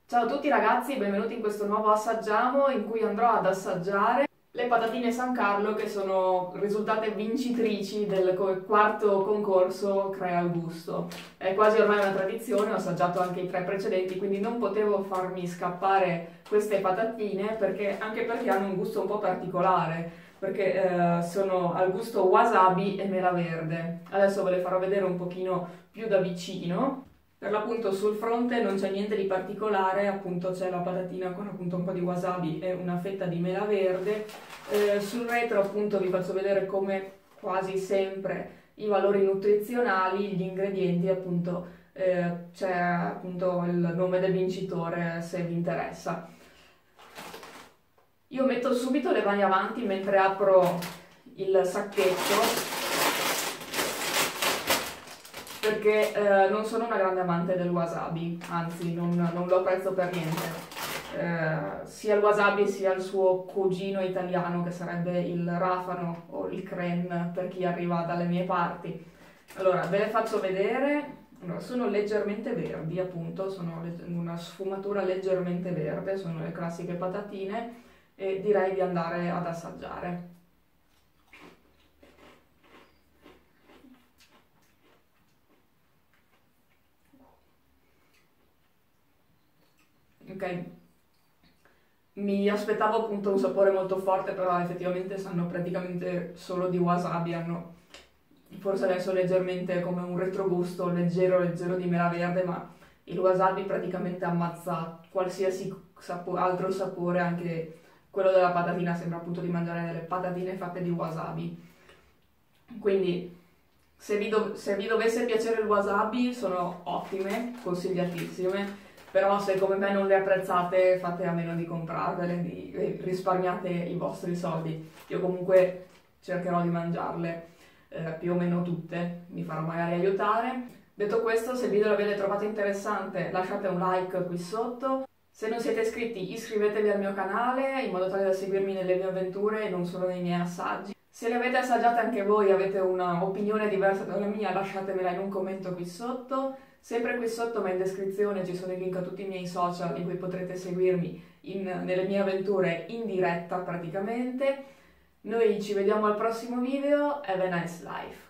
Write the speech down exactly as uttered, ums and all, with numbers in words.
Ciao a tutti ragazzi, benvenuti in questo nuovo Assaggiamo in cui andrò ad assaggiare le patatine San Carlo che sono risultate vincitrici del quarto concorso Crea il Gusto. È quasi ormai una tradizione, ho assaggiato anche i tre precedenti, quindi non potevo farmi scappare queste patatine perché, anche perché hanno un gusto un po' particolare, perché eh, sono al gusto wasabi e mela verde. Adesso ve le farò vedere un pochino più da vicino. Per l'appunto sul fronte non c'è niente di particolare, appunto c'è la patatina con appunto un po' di wasabi e una fetta di mela verde. Eh, sul retro appunto vi faccio vedere come quasi sempre i valori nutrizionali, gli ingredienti, appunto eh, c'è appunto il nome del vincitore se vi interessa. Io metto subito le mani avanti mentre apro il sacchetto, perché eh, non sono una grande amante del wasabi, anzi non, non lo apprezzo per niente. Eh, sia il wasabi sia il suo cugino italiano che sarebbe il rafano o il cren per chi arriva dalle mie parti. Allora ve le faccio vedere. Allora, sono leggermente verdi, appunto, sono una sfumatura leggermente verde, sono le classiche patatine e direi di andare ad assaggiare. Ok, mi aspettavo appunto un sapore molto forte, però effettivamente sanno praticamente solo di wasabi, hanno forse adesso leggermente come un retrogusto leggero leggero di mela verde, ma il wasabi praticamente ammazza qualsiasi sapo- altro sapore, anche quello della patatina sembra appunto di mangiare delle patatine fatte di wasabi. Quindi se vi, dov- se vi dovesse piacere il wasabi sono ottime, consigliatissime. Però se come me non le apprezzate fate a meno di comprarvele, di, eh, risparmiate i vostri soldi. Io comunque cercherò di mangiarle eh, più o meno tutte, mi farò magari aiutare. Detto questo, se il video l'avete trovato interessante lasciate un like qui sotto. Se non siete iscritti iscrivetevi al mio canale in modo tale da seguirmi nelle mie avventure e non solo nei miei assaggi. Se le avete assaggiate anche voi, avete un'opinione diversa dalla mia, lasciatemela in un commento qui sotto. Sempre qui sotto, ma in descrizione, ci sono i link a tutti i miei social in cui potrete seguirmi in, nelle mie avventure in diretta praticamente. Noi ci vediamo al prossimo video, have a nice life!